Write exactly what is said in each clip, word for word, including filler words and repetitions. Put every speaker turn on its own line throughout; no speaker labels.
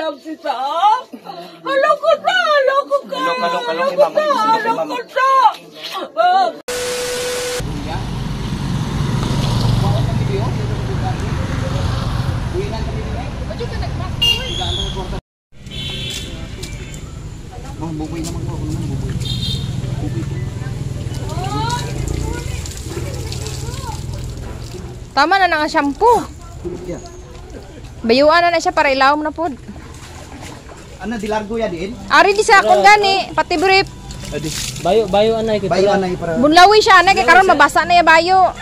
lang kita. Halo ko na, halo ko ka.
Halo, halo, halo, halo,
Halo ko na. Ah.
Oh, buboy naman ko. Ako naman, buboy. Buboy ko.
Tama na na nga shampoo.
Yeah.
Bayuan na na siya para ilawom na pod.
Ano, dilargo ya din?
Ari di sa akong gani, pati brief.
Adi.
Bayo, bayo anay kita.
Bayo anay para...
Bunlawi siya na kay karon mabasa na ya bayo.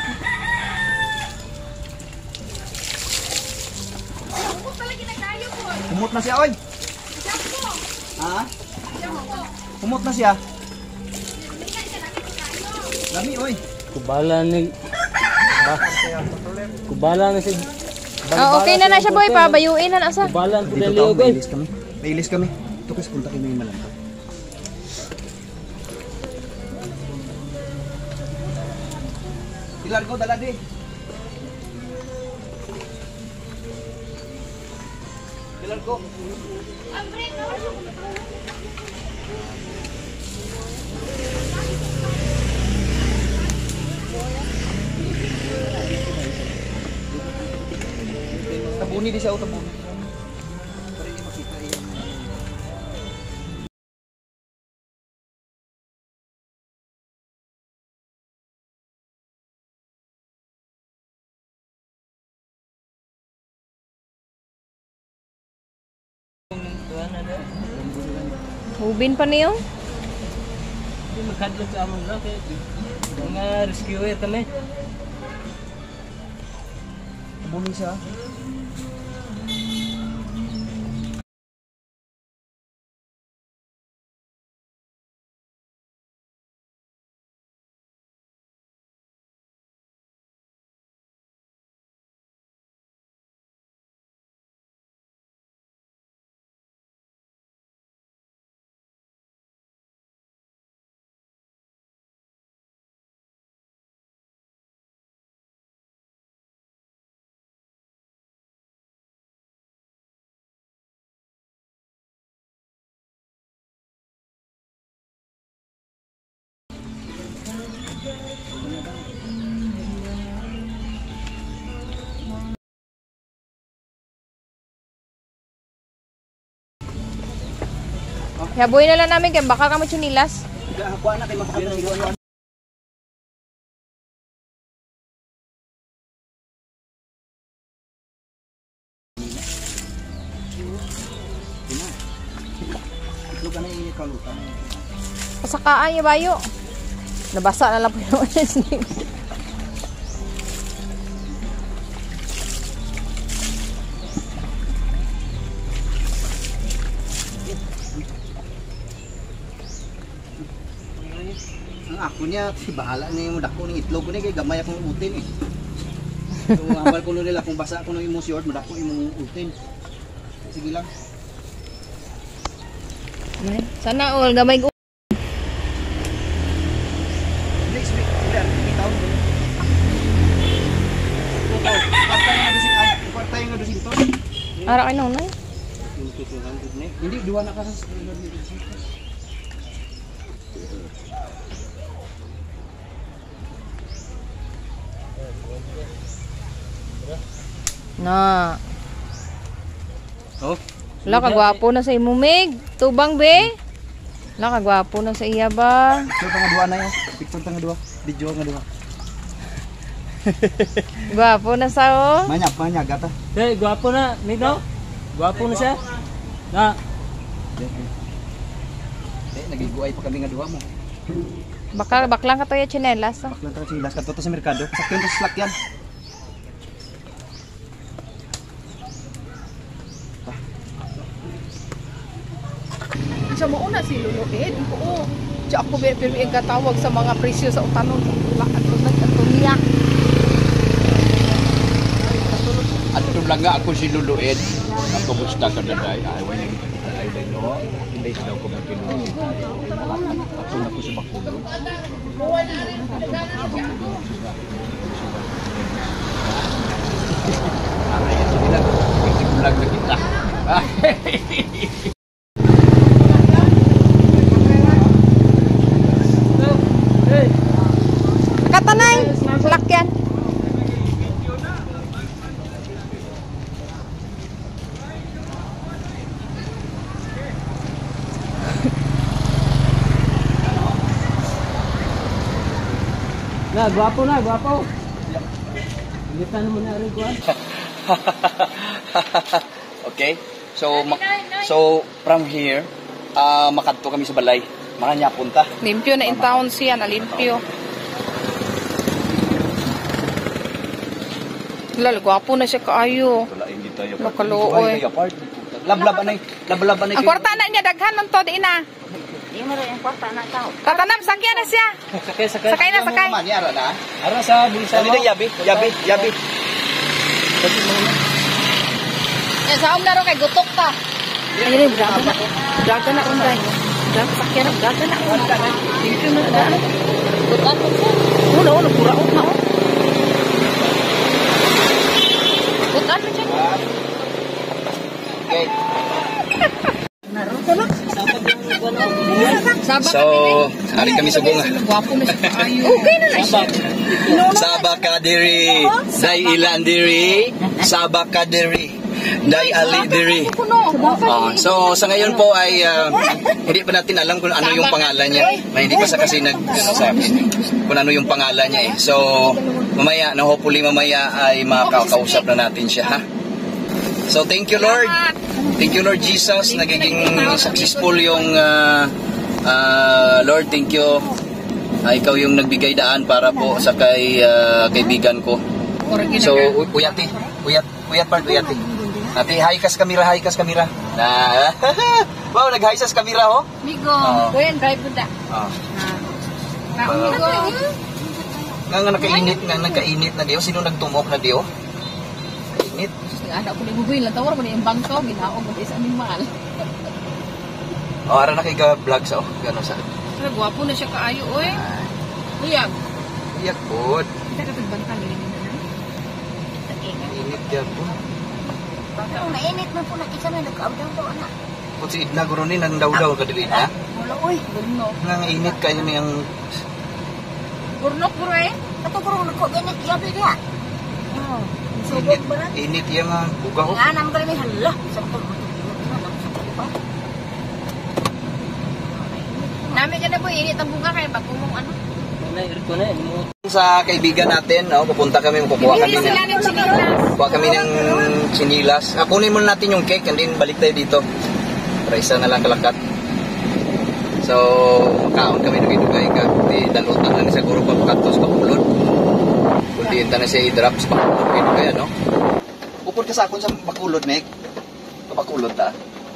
Kumot na siya, oy. Ha? Kumot na siya. Lami, oy.
Kubala ni ba? Kubala na si.
Oh, okay na na siya boy pa, bayuin na na sa.
Kubala ang
Dito
pinaliog
tayo,
oy.
mailis kami. Mailis kami. Ito kasi punta kami yung malanta. Dilargo, dala di. Dilargo. Tabuni di siya, o tabuni. Para hindi makita yan.
Ubin pa niyo.
Di magkadlok sa amon lang kay mga rescuer kami.
Tabuni siya.
Yaboy na lang namin kay baka kamo chinilas.
Kuha na kay makakita. Ito ka na ikalutan.
Pasakaan niya bayo. Nabasa na lang po yung sleeve.
Ang ako niya, si bahala na yung dako ng itlog ko niya, kaya gamay akong utin eh. So, hambal ko nila kung basa ako ng imong short, madako imong utin. Sige lang.
Sana all gamay ko.
Next week, ulit, bitaw. Kwarta yung adusin, kwarta yung adusin to.
Ara kay nonay.
Hindi, dua na ka sa
Na.
Oh.
Wala kagwapo na sa imo Mig. Tubang be. Wala kagwapo na sa iya ba.
Picture tanga dua na yun. Picture tanga dua. Video nga dua.
Gwapo na sa oh.
Manyap, manyap, gata.
Hey, gwapo na, Nino. Gwapo na siya. Na.
Eh, nagiguay pa kami nga dua mo.
Baka baklang ka to ya chinelas. Oh.
Baklang tayo silas ka to sa merkado. Sakyan to sa slakyan.
Siya mauna si Luluid. Oo. Siya ako pero ang katawag sa mga presyo sa utanon. Wala ato nag-atunya.
Ato lang nga ako si Luluid. Kumusta ka na day? Ay, ay, no. Hindi daw ko magkinuha. Ako na ko si Makulog. Ay, sige lang. Sige lang na kita.
Katanay, lakyan.
Na, gwapo na, gwapo. Ilitan mo na rin ko.
Okay? So, ma- so from here, ah makadto kami sa balay. Makanya punta.
Limpyo na in town siya, nalimpyo. Lalo, gwapo na siya kaayo.
Wala, hindi tayo.
Nakalooy.
Lablab anay, lablab anay.
Ang kwarta na niya, daghan ng to, di na.
Hindi mo rin ang kwarta na tao.
Tatanam, sakyan na siya.
Sakay, sakay.
Sakay na, sakay.
Manyara na.
Ara sa bulsa
Dali
mo.
na, yabi, yabi, yabi.
Yan, sa umlaro kay gutok ta. Ayun, braga na. Braga na, unday. Braga, sakyan na, braga na. Limpyo na, daan. Gutan mo siya. Ulo, ulo, puraot na, oh. Gutan mo siya.
Okay.
Sabak
So, hari kami subong.
Gwapo na siya kaayo. Okay na na siya.
Sabak ka diri, dai ilan diri, sabak ka diri, dai ali diri. Ah, so sa ngayon po ay ah, hindi pa natin alam kung ano yung pangalan niya. May hindi pa sa kasi nag ano, sa akin kung ano yung pangalan niya eh. So mamaya, na hopefully mamaya ay makakausap na natin siya ha. So thank you Lord. Thank you Lord Jesus, nagiging successful yung uh, uh, Lord, thank you. Uh, ikaw yung nagbigay daan para po sa kay uh, kaibigan ko. So, u- uyati, uyat, uyat part, uyati. Ate, hi kas kamera, hi kas kamera. Na, wow, nag-hi sas kamera, oh.
Migo,
Oo.
kuyan, drive mo da.
Oh.
Na, migo.
Nga nga nakainit, nga nagkainit na diyo. Sino nagtumok na diyo? Kainit.
Anak ko ni Bugoy, lang tawar mo ni yung bangkaw, ginaog mo sa animal.
Oh, ara na kay ka-vlog sa, oh. Gano'n sa.
Pero gwapo na siya kaayo, oy. Uyag.
Iyak po.
Kita ka tagbantang, gini na na.
Init yan po.
Ang mainit mo po na isa na nag-audang to, anak.
Kung si Idna guro ni, nang daw-daw kadili na.
Wala, uy.
Burno.
Nga nga init kayo niyang
Burnok, buro eh.
Ito ko rin nagko-ganit, yabi niya. Oo.
init,
Subog ba na?
init yung uh, bugaw.
Nga naman ka rin, hala. Sakto mo ito.
Namin ka na po, init ang bunga kayo, pag kumong ano.
Na, aircon na. Mo.
Sa kaibigan natin, no, pupunta kami, kukuha kami
Bibili sila
ng,
ng sinilas.
kukuha kami ng sinilas. Ah, kunin muna natin yung cake, and then balik tayo dito. Para isa na lang kalakat. So, kaon kami nagidugay ka. Di dalutan na ni siguro pagkatos pakulod. Kundi yun na siya i-drops pakulod. Kaya, no? Upod ka sa akon sa pakulod, Meg. Pakulod ta.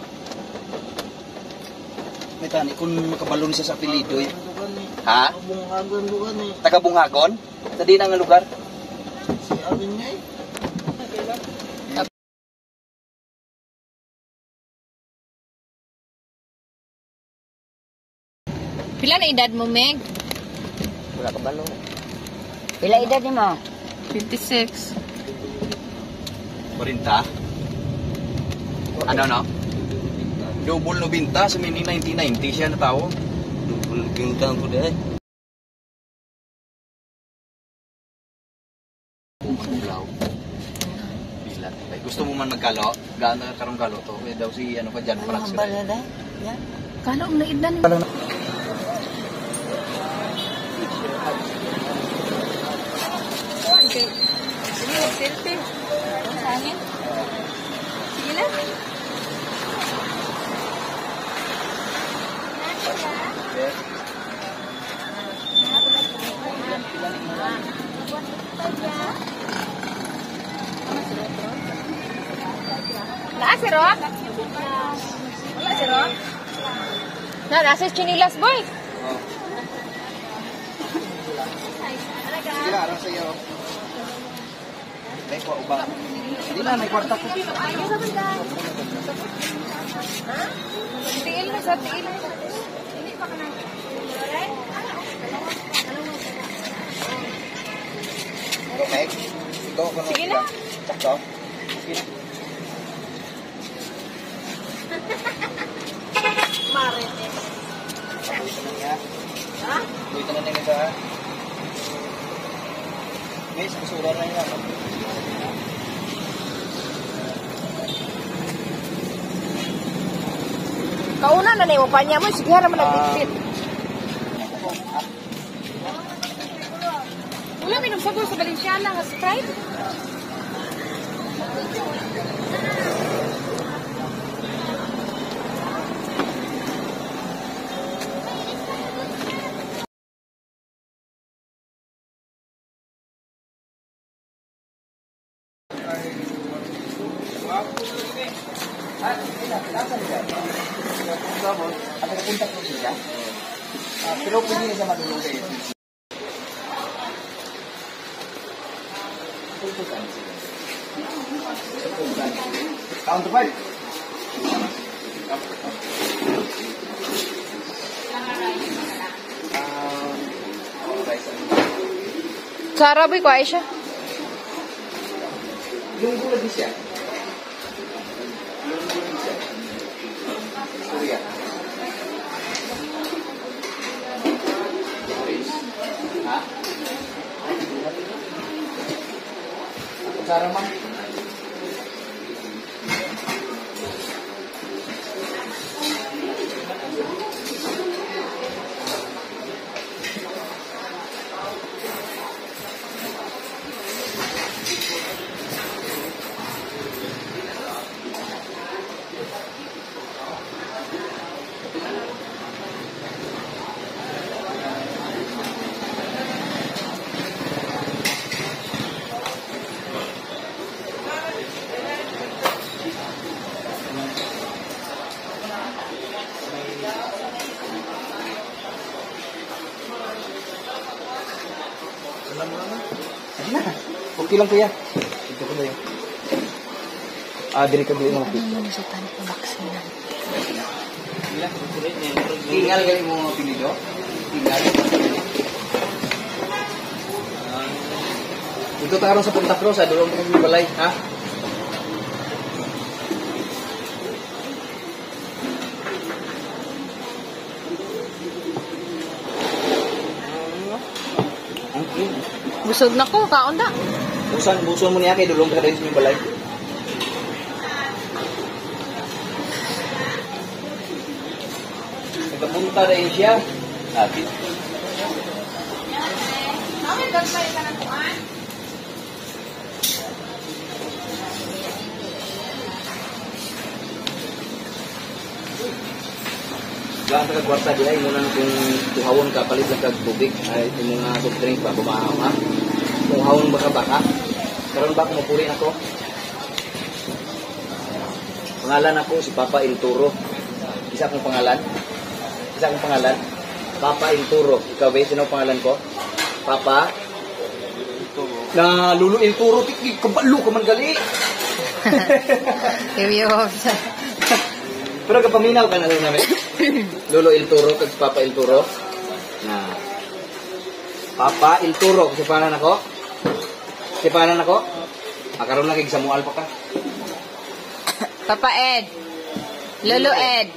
May tani, kung makabalon siya sa apelido eh. Ha?
Bungagon lugan eh.
Taga Bungagon? Sa di na nga lugar?
Si Alvin niya eh.
Pila na edad mo, Meg?
Wala ka balo.
Pila edad ni mo?
fifty-six.
Kurinta? Ano, no? Double nobinta sa mini nineteen ninety siya na tao.
Double bintang ko dahil.
Bumanglaw. Bilat. Ay, gusto mo man magkalo? Gaano karong kalo to? Kaya daw si ano ka dyan, Frank
Ang
sila.
balada. Yan.
Kano ang naidlan ni Okay. Sige, selfie. Sangin. Sige na. Naa si Rod? Wala si Rod? Na, nasa chinilas boy.
Sige, arang sa iyo. May kwa uba. Hindi na, may kwarta ko.
Tiil na sa tiil.
Okay? Ito, kung
Sige na.
Sakto? Sige na.
Marites.
Ha? Buito na tingin ka. Guys, basura na yan.
Kauna na na mo pa niya mo. Sige, naman nagtitip.
Wala may nagsagol sa Balenciaga nga Sprite.
Ada punta ko siya. Pero pwede sa madulong kayo. Count to five.
Sarah boy ko Aisha.
Yung gula di siya. Yung gula di siya. Surya. Ha? Sarah ma'am. Okay lang kuya. Ito ko na yun. Ah, diri ka dili mo. Tinggal gali mo mga pilido. Tinggal. Ito taron sa Punta Cruz, ah, doon ko balay, ha?
Busog na ko, kaon da.
Busan, buson mo niya kay dulong ka rin sa balay. Nagkapunta rin siya. Natin. Gaan ka kwarta dia imo na kung tuhawon ka palit lang kag tubig ay imo nga soft drink pa bumahaw ha. Tuhawon ba ka baka? Karon ba mo puri nako? Pangalan ako si Papa Ilturo. Isa akong pangalan. Isa akong pangalan. Papa Ilturo. Ikaw ba sino pangalan ko? Papa Ilturo. Na Lulu Ilturo tik kabalo ka man gali.
Iyo.
Pero kapaminaw ka na rin namin. Lolo Ilturo, kag Papa Ilturo. Na. Papa Ilturo, kasi panan ako. Kasi panan ako. Akaroon na kay Samuel pa ka.
Papa Ed. Lolo Ed.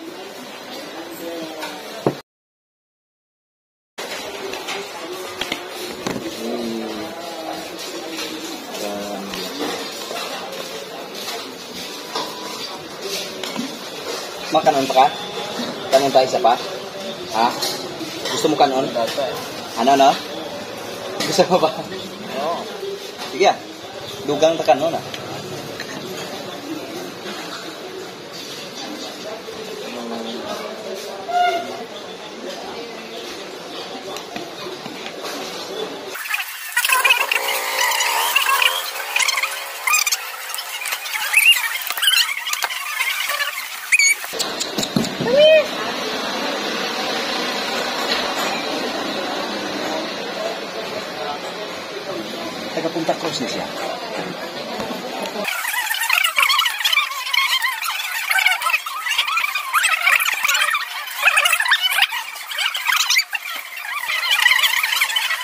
Makanon pa ka? Kanon tayo isa pa? Ha? Gusto mo kanon? Ano, no? Gusto mo ba? Oo. Sige ah. Dugang ta kanon ah. Taga Punta Cruz na siya.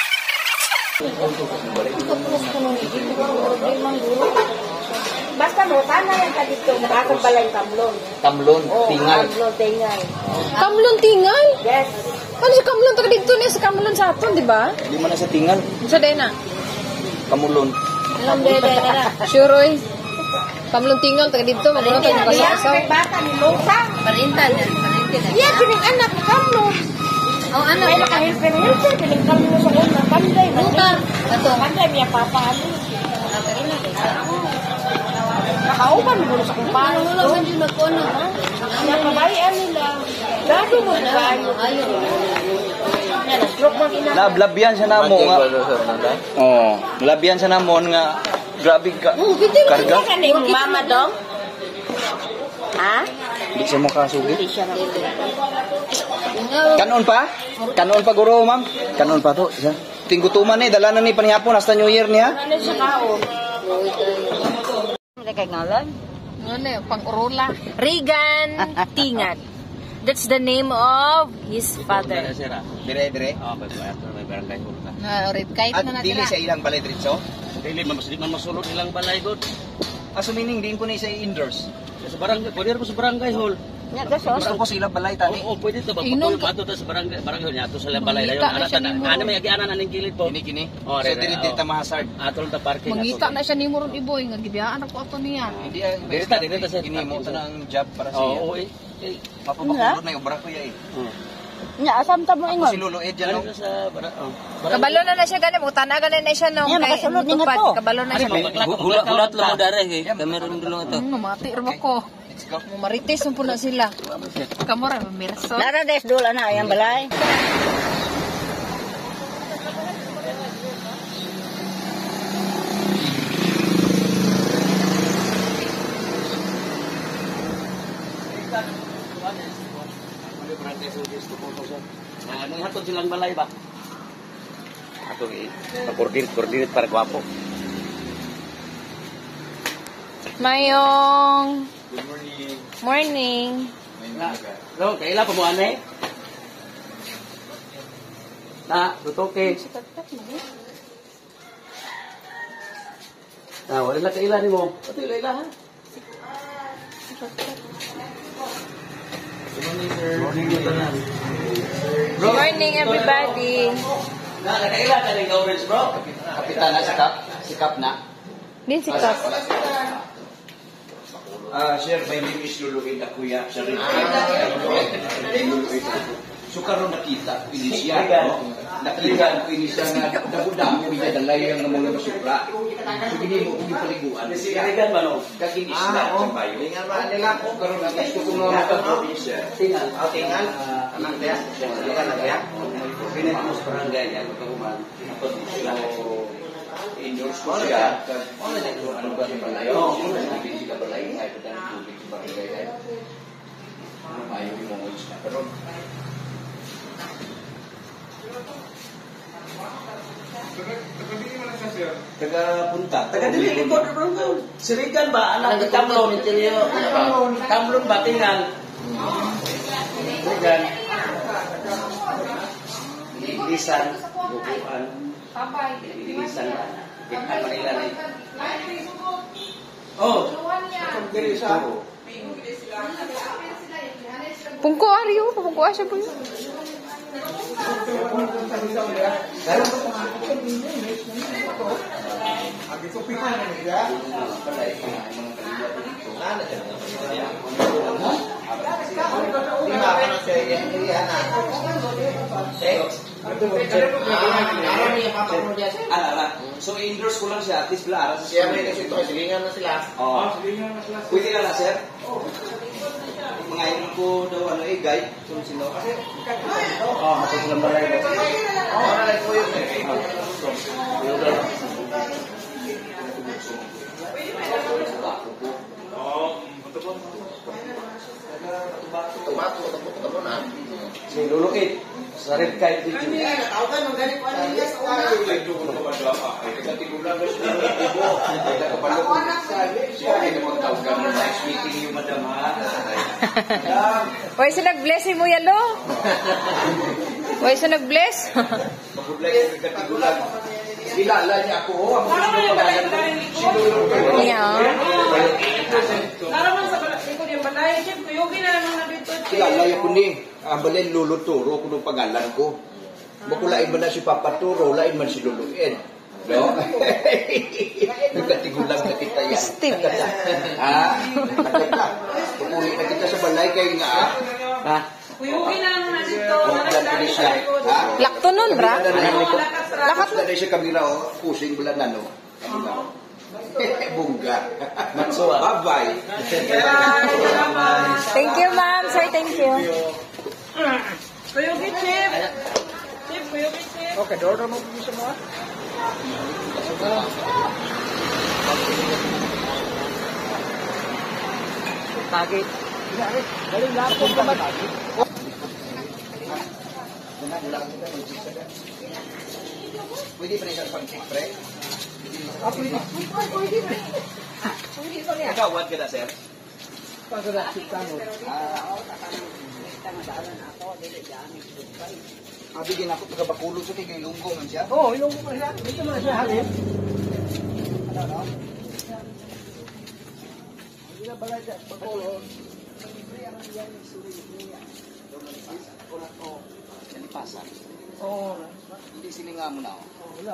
Basta mo, Sana yan ka dito. Nakasang balay kamlon.
Kamlon,
Oh,
tingal.
kamlon, tingay.
Kamlon tingal.
Yes.
Ano si kamlon taga dito ni sa kamlon sa aton, di ba?
Di man na sa tingal.
Sa dena.
Kamulon.
Alam din, din, din.
Sure oy. Kamlon tingal taga dito magulo tayo
Yan,
kasasaw.
may bata ni Lutang.
Parintan yan, parintan.
Yan, piling anak ni kamlon.
Oh, ano?
May nakahilper-hilper, piling kamlon sa una. Panday,
Lutang. Ato.
Panday, may papa. Nakauban mo sa kumpara.
Wala man din nagkuno.
Napabayaan nila. Gado mo na kayo. Yan, stroke mo ina.
Lablabyan siya namo nga. Oh, labyan siya namon nga grabe ka. Karga.
Kaning mama dong? Ha?
Di siya makasugi.
Hindi siya
Kanon pa? Kanon pa guro, ma'am? Kanon pa to. Siya. Tinggutuman eh, dala na ni panihapon hasta New Year niya.
Ano siya kao? May kay ngalan?
Ano yun, pang-urola. Regan Tingad. That's the name of his father.
Dire dire.
Ah, betul. May barangay hall ka.
Na red kahit
At
na
dili
natira.
sa ilang balay diretso.
Dili man mas di man masulod ilang balay god.
Aso meaning din ko na sa indoors.
Sa barangay, pwede rin po sa barangay hall.
Nya gasos.
Gusto ko sa ilang balay tani.
Oo, pwede to ba?
Inom
Pato ta sa barangay, barangay hall niya to sa ilang balay dayon.
Mangita na
Ana
siya
ta
ni mo.
ana may agianan aning kilid po.
Kini kini.
Oh,
So
re- re-
dire
oh.
dire ta mahasard.
Atol ta parking.
Mangita na siya ni Muron Iboy nga gibiyaan ako ato niya.
Hindi ay
Dire ta, dire ta sa
kini mo ta ng job para sa
Oo,
iya.
oo eh. Eh,
Mapapakulod na yung obra ko ya eh.
Nya asam ta mo
Ako
ingon.
si Lolo Ed yan.
ano
no?
sa bara oh.
Kabalo na na siya gani, utana gani na siya nung
Yan, nakasulod ni nga
tupad.
to.
Kabalo na siya.
Hulat hulat lang mo dare kay. Kameron dulong ato.
Hmm, mati ra ko.
Let's go.
Marites mo na sila. Kamora mirso.
Lara des dul ana yang balay.
Anong hatod silang balay ba? Ato eh. Coordinate coordinate para gwapo.
Mayong
Good morning.
morning.
Lo, kaila pa mo ane? Na, tutoke. Na, wala na kaila ni mo. Pati kaila ha?
Good morning everybody.
Na, nakaila ka ng orange bro?
Kapitan na si Kap. Si Kap na.
Din si Kap.
Ah, sir, my name is Lolo Ed Akuya. Sir, Sukar ron nakita, ini siya, no? Nakita ko ini siya na damo-damo biya dalay ang mga basura. So gini mo kung paliguan.
Karigan ba no?
Kakin isla sa bayo. Tingal ba nila ko karon na gusto ko mga probinsya.
Tingal.
Ah, tingal. Anak dia. Tingal na dia.
Pinag mo sa barangay yan, magkaguman. Ato sila.
Indoors ko siya. Ano na dito? Ano ba sa balay? Oo, ano na dito sa balay? Ay, pwede ang tubig sa barangay. Ay, ano ayaw yung mga isla. Pero, taga punta.
Taga dili ko bro. Sirigan ba anak ni Kamlon? Kamlon ba tingal? Sirigan. Ilisan, bukuan. Ilisan. Kita Manila ni. Oh. Diri sa.
Pungko Aryo, pungko siya po yun.
Ala, ala. So, indoors ko lang siya. At least pala, ara sa siya. Kasi ito, silingan na sila. Oo. Pwede na na, sir? Mga inom ko daw, ano eh, guide. So, sila. Kasi, oo, matag silang balay. Oo, nalay ko yun eh. Si Lolo Ed, sa red kite dito.
Why siya nag-bless mo yalo? Why siya nag-bless?
Kilala niya ako. Ako si Lolo Ed.
Yeah.
ni, abalin Lolo Turo kung pangalan ko. Makulain man na si Papa Turo, lain man si Lolo Ed. No? Nagkatigulang na kita yan.
Steve.
Ha? Nakita. Pupuli na kita sa balay kayo nga. Ha?
Kuyuhin na naman dito.
Ha?
Lakto nun, bra.
Lakas na rin siya kamila, oh. Pusing bulan na, no? Kamila. Bungga. Bye-bye.
Thank you, ma'am. Sir, thank you.
Kuyuhin, Chip. Chip, kuyuhin, Chip.
Okay, door na mo sa mga. Tagit. Galing lapon ka man.
Pwede pa rin siya pang-check, pre?
Ah, pwede.
Ikaw, what ka na, sir?
Pagkakasip ka mo.
Mabigyan ako pagkabakulog sa tigay lunggo man siya.
Oo, yung mo siya. Dito mo na siya halin. Ano, no? Hindi na balay siya. Bakulog.
Nalipasan.
Oo.
Hindi silinga mo na, oh.
Oo, wala.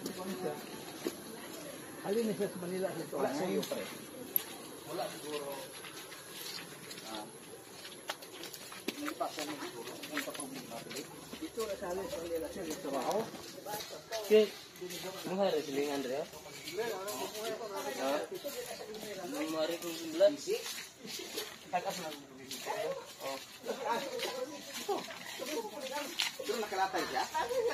Halin na siya sa Manila.
Wala sa iyo, pre. Wala siguro. Ah. Nalipasan mo siguro. Ang problema, pre.
Dito na sa halin sa Manila siya. Dito ako. Okay. Ano nga rin siling, Andrea? Ha? Ang mari kong bulan. Takas na. Oh.
Doon nakalatay siya?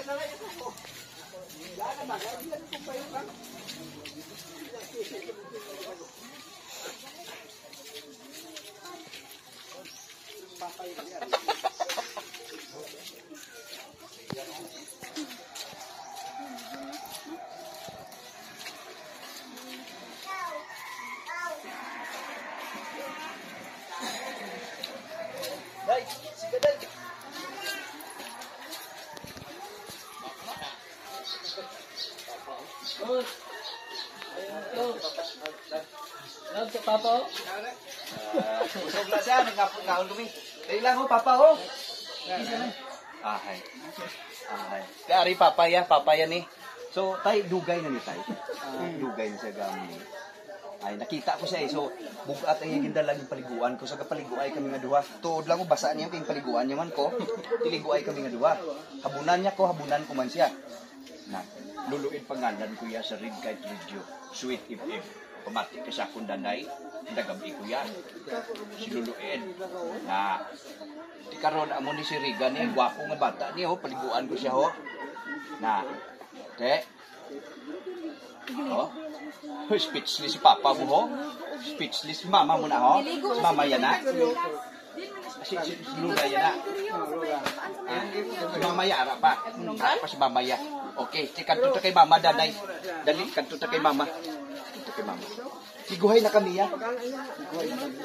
Dai, sige dai.
Oh. Ayun to. Love sa papa.
Usog na siya, nagkapon kami. Dahil lang ho, papa ho. Ahay. Ahay. Kaya ari papaya, papaya ni. So, tay, dugay na ni tay. Ah, dugay na siya gami. Ay, nakita ko siya eh. So, bugat ang higing dalang yung paliguan ko. Sa kapaliguay kami nga duha. Tuod lang ko, basa niya kayong paliguan niya man ko. Tiliguay kami nga duha. Habunan niya ko, habunan ko man siya. Na, luluin pangalan ko ya sa Red Kite Radio. Sweet if if. Pamati ka sa akong danay. Nagabi ko yan. Si luluin. Na, di karon amo ni si Regan ni. Gwapo nga bata ni ho. Paliguan ko siya ho. Na, te. Oh. Speechless si papa mo ho. Speechless si mama mo na ho. Si mama yan na. Si, si, si Lula yan na. Ah, si mama yara pa. Ah, pa si mama ya. Okay, si kanto ta kay mama danay. Dali, kanto ta kay mama. Kanto kay mama. Siguhay na kami ya. Siguhay na kami.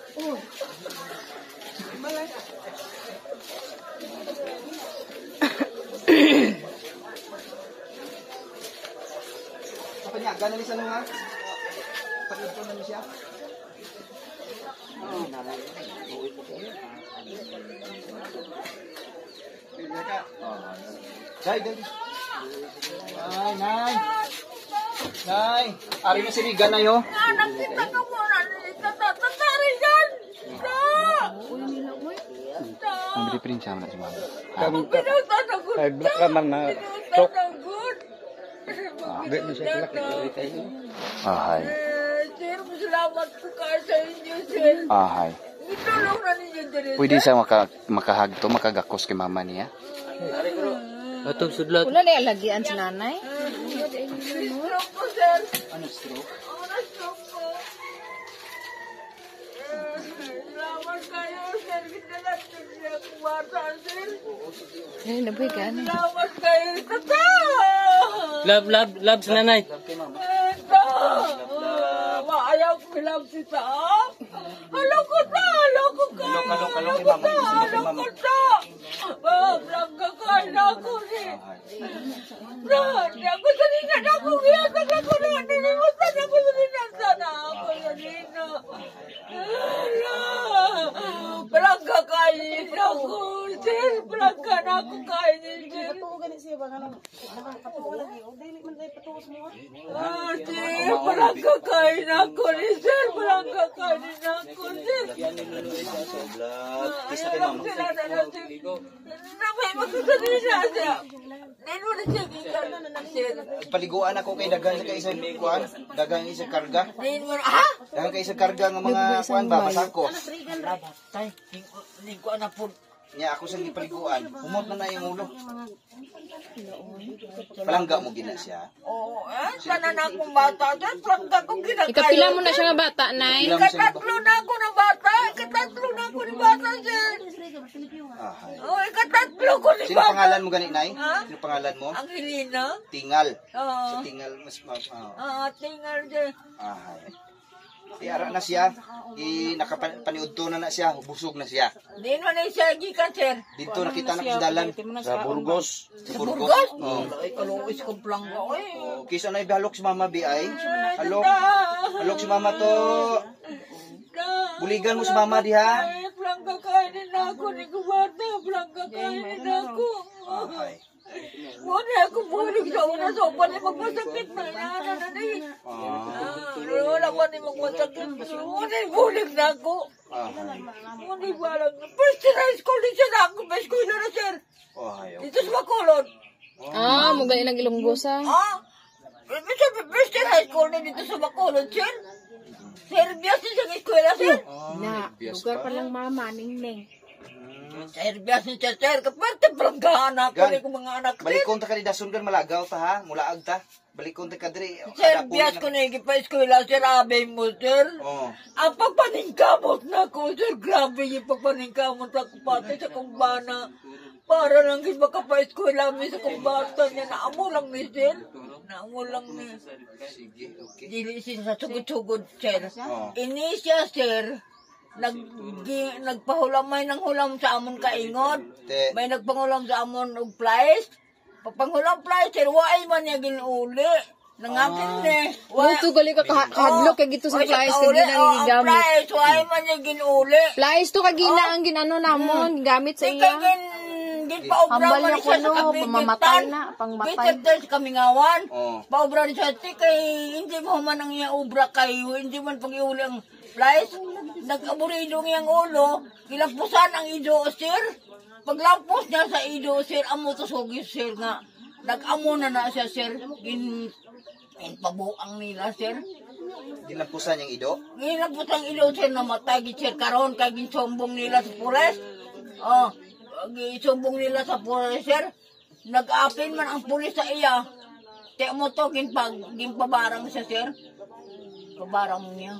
Apa niya? Gana ni sa nung ha? Pag-ito na niya siya? Oo, nanay. Uwi po ko. Day, day. Ay, nay. Nay. Ari na si Riga na yo.
Nakita ka mo na nito. Tatari yan.
Ang beri-perinsa mo na si mama.
Pinagtatagot
Ay, black ka man na.
Pinagtatagot.
Di na siya kilak.
Ahay.
Sir, salamat po kayo sa inyo, sir.
Ahay.
Itulong na ninyo din.
Pwede siya maka, makahagto, makagakos kay mama niya.
Atong sudlat.
Wala na alagian si nanay.
Stroke po, sir.
Ano stroke?
Ano stroke po? Salamat kayo, sir. Kinalatin niya kumata, sir.
Ay, nabuhay ka na.
Salamat kayo. Tata!
Love, love, love sa nanay.
Tata! Maayaw ko lang si Ta. Halo ko ta! Halo ko ka!
Halo, halo, halo kay mama.
Halo ko ta! Ah, Blanca ka na ako ni. Na, di ako sanina na ako. Iyasan ako na. Nilimutan ako sanina. Sana ako sanina. Hala! Blanca ka nino. ako, sir. Prangka na ako kain ni sir. Ah, sir, prangka kain ako ni sir. Prangka kain ako, sir.
Kisa kay mama.
Namay magsasabi siya siya. Nino na siya gikan na sir.
Paliguan ako kay dagan sa isang kuan, dagan isang karga.
Nino ha?
Dagan kay isang karga nga mga kuan ba masako.
Tay, hindi ko anak po.
Nya ako sa gipaliguan, humot na na yung ulo. Palangga mo gina siya.
Oo, eh, sana na akong bata. Sir, prangka kong ginakayo.
Ikapila mo na siya nga bata, Nay.
Ilang mo siya
Ikatatlo na ako ng bata. Ikatatlo na ako ng bata, sir.
Ah, hay.
Oo, ikatatlo ko ng
Sino
bata.
pangalan mo gani, Nay?
Ha?
Sino pangalan mo?
Angelina.
Tingal.
Oo.
Sa Tingal mas ma ah.
Ah, tingal sir.
Ah, hay. Di ara na siya, i nakapaniudto na na siya, busog na siya.
Di na na siya gikan, sir.
Dito nakita na dalan sa Burgos. Sa Burgos.
Burgos?
Oh.
Ay, kaluwis ko plangga. Ay,
Oh, kisa na ibalok si Mama Bi ay. Halok.
na.
Halok si Mama to.
Na.
Buligan mo si Mama diha.
Ay, plangga kainin ako ni kumata. Plangga kainin ako.
Ah, hay.
Wala ako bulig sa una. So, pala magmasakit na inaana na rin.
Ah,
Ah, wala pa ni magmasakit. Wala bulig na ako.
ah, hay.
Wala parang. First year high school din siya na ako. Best ko na sir.
Oh, hay.
Dito sa Bacolod.
Ah, mo gali ng ilonggosa.
Ah, ibig sabihin, first year high school din dito sa Bacolod, sir. Serbias din siya ng eskwela, sir.
Na, lugar pa lang mama, ningning.
Serbias din siya, sir. Kaparte pranggahan ako
Gan.
ni kong mga anak, sir.
Balikon ta kanida sundan malagaw ta ha, mulaag ta. Balikon ta kadri.
Serbias ko na yung pa eskwela, sir. Abay mo, sir.
Oh.
Ang pagpaningkamot na ko, sir. Grabe yung pagpaningkamot ako pati sa kumbana. Para lang gis makapa-eskwela mi sa kumbata niya. Naamo lang ni, sir. Naamo lang ni.
Sige, okay.
Dili siya sa sugod-sugod, sir.
Oh.
Ini siya, sir. Nag, gi, nagpahulamay ng hulam sa amon kaingod.
Te.
May nagpangulam sa amon og flies. Pagpangulam flies, sir, waay man niya ginuli. Nangakin ni.
Muto gali ka kaha- kahadlok kay gito sa flies kay gina
ang
gigamit.
flies, waay man niya ginuli.
Flies to kagina ang ginano namon, gamit sa
Ika
iya.
gin, gin paobra
Hambal
man
na
siya
kuno,
sa kapigitan.
pamamatay na, pangmatay.
Gitan sa kamingawan.
Oh.
Paobra rin siya, ti kay hindi mo man ang iya obra kayo, hindi man pag-iuli ang flies. Nag-aburido ngayang ulo, kilampusan ang ido, sir. Paglampos niya sa ido, sir, amo to sugis, sir, nga. Nag-amo na na siya, sir. Gin, gin pabuang nila, sir.
Dinampusan yung ido.
Ginapos ang ido, sir, namatay, gin, sir, karon kay ginsumbong nila sa pulis. Oh, ginsumbong nila sa pulis, sir. Nag-apin man ang pulis sa iya. Te mo to, ginpag, ginpabarang siya, sir. Pabarang niya.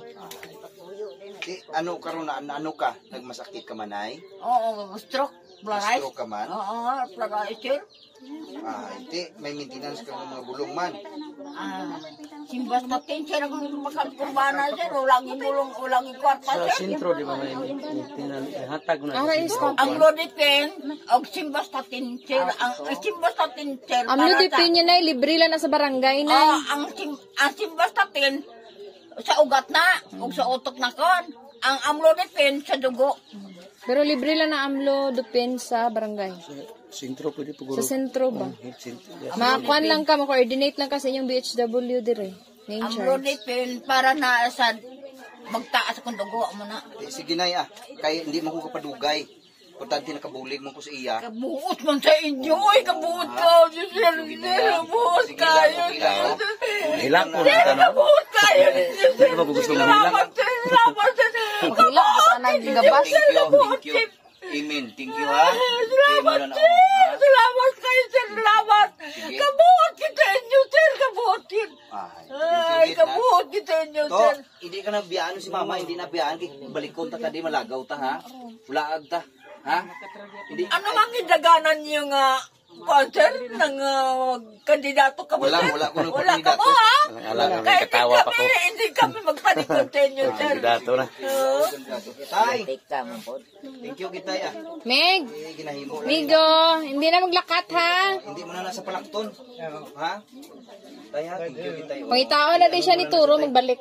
Di, ano karon na ano ka? Nagmasakit ka manay?
Oo, stroke. Plarais.
Stroke ka man?
Oo, plarais, sir.
Ah, hindi. May maintenance ka ng mga bulong man.
Ah, simbas natin, sir, ang pagkakurbana, sir. Walang imulong, walang ikwarta,
Sa
sir.
sentro di ba may hatag na.
Ara is
Ang lodipen, og simbas natin, sir. Ang ang simbas natin, sir.
Amlo
para
di
sa-
pinya na libre lang na sa barangay na.
Ah, ang sim ang simbas natin sa ugat na ug sa utok na kon. Ang amlodipin sa dugo.
Pero libre lang na amlo dupin sa barangay.
Sentro pwede po
Sa sentro ba?
Sentro.
Makakuan lang ka, ma-coordinate lang ka sa inyong B H W dire. Ngayon, Charles.
Amlodipin para na sa magtaas kung dugo mo na.
Di, sige na ya. Kaya hindi mo ko kapadugay. Importante nakabulig mo ko sa iya.
Kabuot man sa inyo, oy, kabuot ka. Sir, sir, kabuot kayo.
Hilak po
Sir,
na tanong.
kabuot kayo.
Hindi ba gusto mo
Salamat, sir. Salamat, sir.
Hilak ka sa nang gigabas.
Thank you, thank you. Amen. Thank you ha.
Salamat, sir. Salamat kayo, sir. Salamat. Kabuot kita inyo, sir. Kabuot kita. Ay, kabuot kita inyo,
To,
sir.
hindi ka nabiyaan si mama, hindi nabiyaan kay balikon ta kadi malagaw ta ha. Walaag ta. Ha? Hindi
Ano mang idaganan niyo nga concert ng uh, kandidato ka mo,
Wala,
sir?
wala ko ng
Wala ka
kandidato.
mo, ha?
Alam mo,
Kahit
katawa
hindi
pa ko.
kami, hindi kami magpanik-continue, sir.
Kandidato na.
Oo.
Tay. Thank you kita ya.
Meg,
Eh, ginahimo lang.
Migo, hindi na maglakat ha.
Hindi mo na nasa palakton. Ha? Tay ha, thank you kita.
Pangitao na din siya ni Turo magbalik.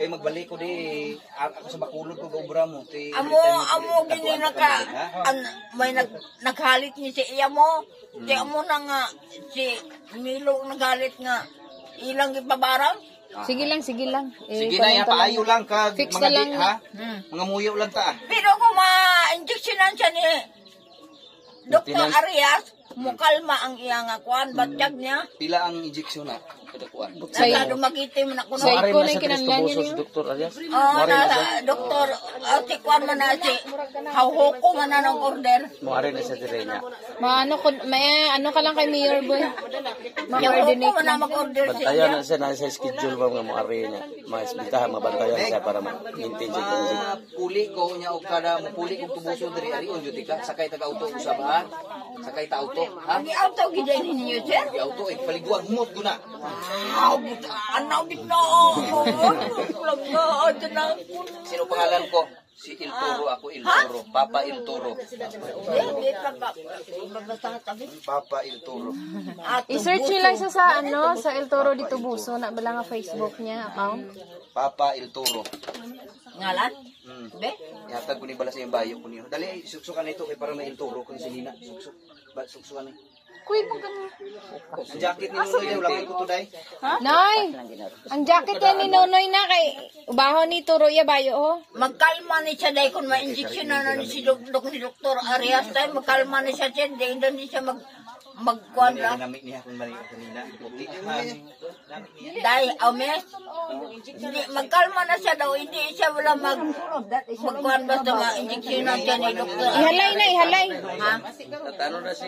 Kay magbalik ko di ako sa Bacolod ko gobra mo. Ti
Amo, amo, gini naka, an, may nag, naghalit ni si iya mo. Si amo na nga, si Milo naghalit nga, ilang ipabarang.
Sige lang, sige lang. Eh,
Sige na ya,
komento lang.
paayo lang ka
Fix
mga
na lang
di,
na.
ha?
Hmm.
Mga muyaw lang ta.
Pero kung ma-injectionan siya ni Doktor Arias, mukalma ang iya nga kuan, batyag niya.
Pila ang injection na kadakuan.
Sa'yo.
Nagkado magitim na kuno.
Sa
Maaari
iko
na
na
sa Cristo
kinanglan
Busos,
niyo.
Doktor Arias.
Oh, na, Doktor, uh, si kuan man na si hawhoko man na ng order.
Maaari na sa dire niya.
Maano ko, may ano ka lang kay Mayor Boy.
Hawhoko
Ma-coordinate
man na
lang.
mag-order si
Bantayan
iya.
na siya na sa schedule ba nga maaari niya. Mga isbitahan, mabantayan siya para ma-maintain siya kung siya.
Ah, puli ko nya og kada puli kong tubuso diri ari on jud ka sakay taga auto usab ha. Sakay ta auto ha.
Ang auto gid ninyo, sir.
Di auto eh paliguan humot guna.
Aw, anaw gid na. Langga aja na.
Sino pangalan ko? Si Il Toro, ako Il Toro. Papa Il Toro.
Hindi pa pa. Babasa tabi.
Papa Il Toro.
I-search nyo lang siya sa ano, sa El Toro dito Buso. Na bala nga Facebook niya, account.
Papa Il Toro.
Ngalan?
Hmm.
Be?
Yatag ko ni bala sa iyong bayo ko niyo. Dali, suksukan na ito kay para may Il Toro kung sinina. Suksuk. Ba, suksukan na.
Kuy, pag ano.
Ang jacket ni Nunoy daw, lamay ko to day.
Nay, ang jacket yan ni Nonoy na kay ubahon ni Turo ya bayo oh.
Magkalma ni siya dahil kung ma-injection na na ni si Dok Dok ni Doktor Arias tayo, magkalma ni siya siya, dahil hindi siya mag magkuhan
Ano
lang.
namit niya kung mali ko kanina. Puti man. Namit niya.
Dahil, ames, hindi, magkalma na siya daw, hindi siya wala mag magkuhan basta ma-injection na siya ni Doktor Arias.
Ihalay na, ihalay.
Ha?
Tatano na si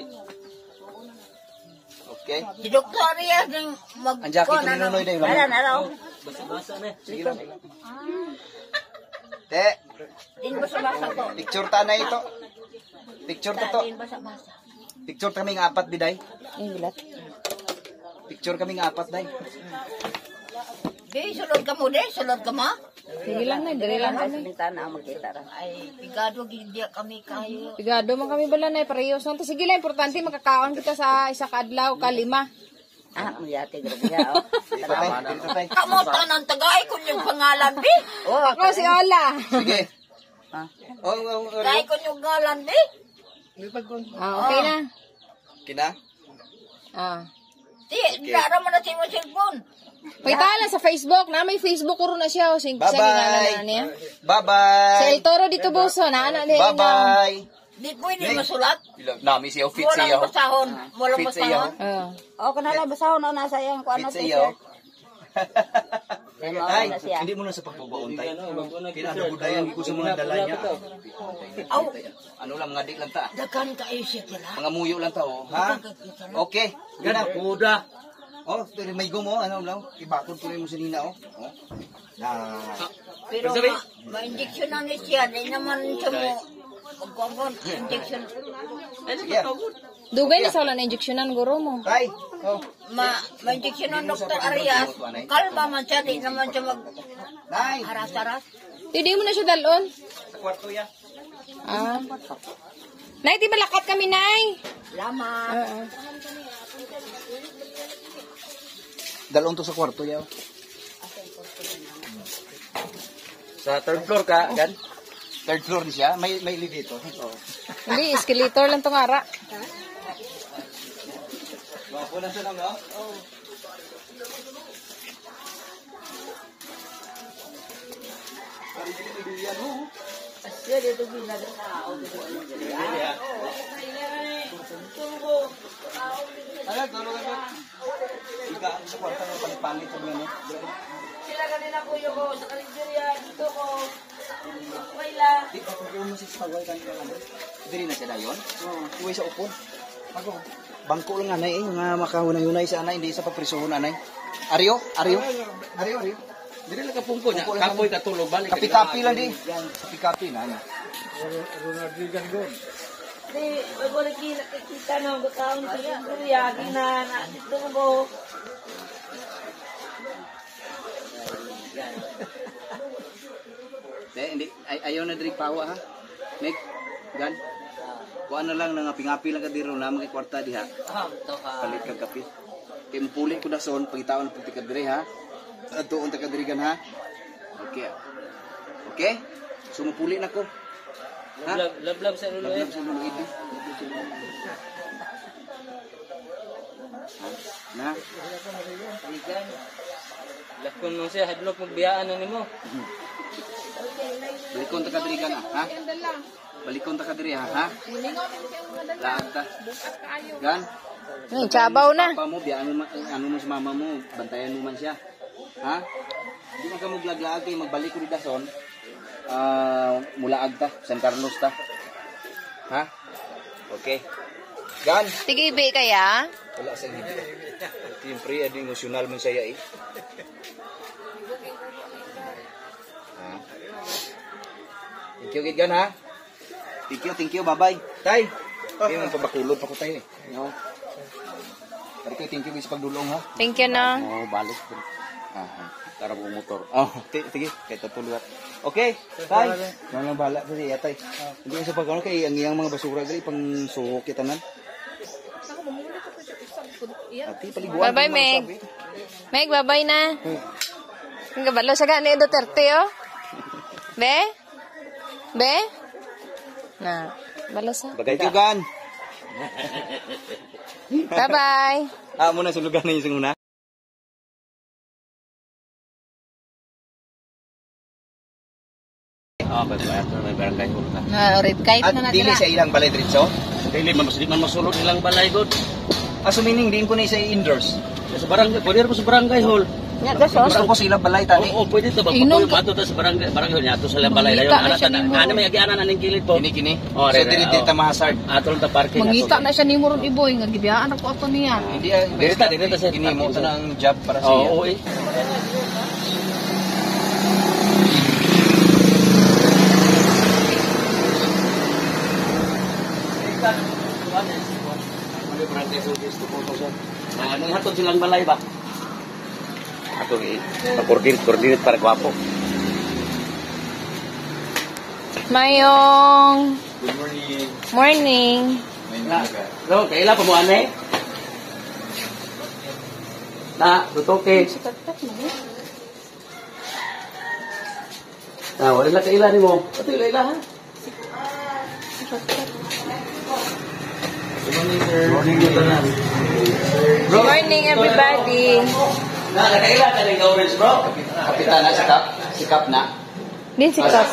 Okay.
Si Doktor Arias yung mag
Ang jacket ni Nunoy daw, lamay.
Alam, alam.
basa-basa na.
Sige lang. Te,
Din basa-basa to.
picture ta na ito. Picture ta to.
Din basa-basa.
Picture kami ng apat biday.
Ay, bilat.
Picture kami ng apat day.
Di, sulod ka mo, di, sulod ka mo.
Sige lang na, dire lang kami.
Ay, pigado, hindi kami kayo.
Pigado man kami bala na, parehos lang. Sige lang, importante magkakaon kita sa isa kaadlaw, kalima.
Ah, magyate, grabe ha.
Dito tay, dito tay.
Kamusta ng tagay kung yung pangalan, bi? Oh,
Ako si Ola.
Sige. Oh, oh, oh.
tagay kung yung pangalan, bi?
Ah, okay na.
Kina?
Ah.
Di, nara mo na si mo cellphone.
Pagtala sa Facebook, na may Facebook ko rin na siya. Sing
Bye-bye.
na niya. Si
Bye-bye.
El Toro dito Buso, na anak din.
Bye-bye.
Di pwede masulat.
Nami siya, fit
Walang
siya.
basahon. Walang
Fit siya.
basahon.
Oh.
O, kanala basahon na nasa iyang
Fit siya. Tay, hindi mo na sa pagbabaon tay. Kinadabudayan ko sa mga dala niya.
Aw,
Ano lang, mga dik lang ta.
dagan ka iyo siya tila.
Mga muyo lang ta, oh. Ha? Okay. Gana.
Kuda.
Oh, tuloy may gumo, ano lang. Ibakod tuloy mo sa nina, oh. Oh. Na.
Pero ma, ma-injection na ni siya. Di naman siya mo magkakon. Injection.
Yeah.
Dugay na sa wala na injeksyonan guro mo.
Tay. Oh.
Ma, ma-injection ng Doktor Arias. Kalma man siya. Di naman siya mag
Nay.
haras-haras.
Hindi mo na siya dalon.
Sa kwarto ya.
Ah. Nay, di malakat kami, Nay.
Lama.
Oo.
Dalon to sa kwarto ya.
Sa third floor ka, gan?
Third floor ni siya. May may lift dito. Oh.
Hindi, escalator lang tong ara.
Wapo na siya lang, no? Oh.
Siya dito ginagawa.
Ano, tulungan mo. Ika, sa kwarto ng palipalit sa mga, no?
Sila kanina po yung ko sa kaligderya. Dito ko. Wala.
Di, kapag yung musik sa kawal kanina, ano? Diri na siya dayon? Oo. Uwi sa upo. Ako. Bangko lang anay eh, nga makahunay-hunay sa anay, hindi sa paprisuhon anay. Aryo? Aryo? Aryo, Aryo.
Dili lang ka pungko niya. Kapoy katulog balik.
Kapi-kapi lang di. Kapi-kapi na. Ano?
Di, wala kita na ang taon sa kaligderya. Gina na. Dito ko.
Eh, hindi. Ay, ayaw na diri pawa ha. Meg, gan. Kuan na lang nga pingapi lang ka diro na mga kwarta diha.
Ah, to ka.
Palit kag kapi. Kay mupuli ko dason pagitaon pagti ka diri ha. Atuon ta ka diri gan ha. Okay. Okay? Sumupuli na ko. Ha?
Love, love, love sa ulo eh.
Love sa ulo ito. Na?
Lakon mo siya, hadlok magbiyaan na nimo.
Balikon ta ka diri ka na, ha? Balikon ta ka diri ha, ha? Laag ta. Gan?
Ay, chabaw na.
Papa mo, biyaan mo, ma- ano mo sa mama mo, bantayan mo man siya. Ha? Hindi man ka maglaglaag kayo, magbalik ko rin dason. Ah, mulaag ta, San Carlos ta. Ha? Okay. Gan?
Tigibi kaya?
Wala sa hindi. Siyempre, ano emosyonal man saya eh. Ha? Thank you, Gid Gan, ha? Thank you, thank you, bye-bye. Tay! Kaya mong pabakulod pa ko tayo eh. No? Tari kayo, thank you sa pagdulong, ha?
Thank you na.
Oh, balik. Ah, ah. Tara mo motor. Oh, t- sige, kay tatuluat. Okay, tay. Ano lang bala kasi yatay. Hindi sa pagkano kay ang iyang mga basura gali pang suhok kita nan. Ati paliguan.
Bye-bye, Meg. Meg, bye-bye na. Ang kabalo sa gani Duterte, oh. Be? Be? Na, balo sa.
Bagay ka gan.
Bye-bye.
Ah, mo na sulugan na yung una.
Ah, bayad na may barangay hall na.
Na, red kahit
At
na
dili
natira.
sa ilang balay diretso.
Dili man masli man masulod ilang balay god.
Aso meaning din ko na sa indoors.
Sa barangay, pwede rin sa barangay hall.
Nga, das, oh.
Gusto ko sa ilang balay tani.
Oo, pwede to ba?
Inom
Pwede mato ta sa barangay, barangay hall niya to sa ilang balay layon.
Mangita na
Ana
siya
ta,
ni mo.
ana may agianan aning kilid po.
Kini kini.
Oh,
So
re- re-
dili
oh.
dito mahasard.
Atol ta parking.
Mangita na siya ni Muron Iboy. Nga, gibiyaan ako ako niya.
Hindi ah,
Dili ta, dili ta sa
kini mo ta ng job para sa iya.
Oo, eh. Ah, nang hatod silang balay ba? Ato eh, coordinate coordinate para gwapo.
Mayong
Good morning.
morning.
Na, no, kaila pa mo ane? Na, tutoke. Na, wala na kaila ni mo. Ato ila ila ha? Good morning, sir. Morning,
Good morning, everybody.
Na, nakaila ka ng orange, bro?
Kapitana si Kap, si Kap na.
Din si Kap.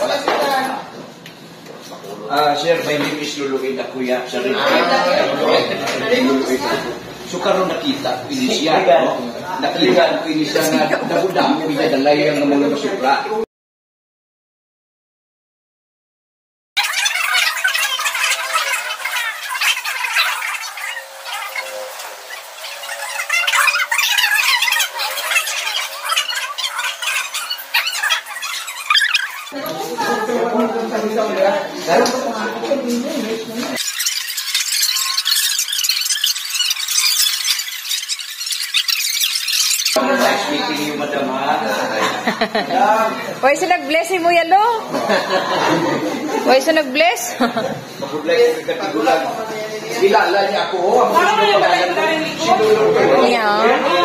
Ah, sir, my name is Luluin na kuya. Sir, so karon nakita ko ini siya, no? Nakita ko ini siya na damo-damo niya dalay ang mga basura. Nice meeting you, madam, ha?
Why sa nag-bless mo yalo? Why sa nag-bless?
Mag-bless ka katigulan. Kilala niya ako, oh. Ang gusto ko pala si Lulu.
Yeah.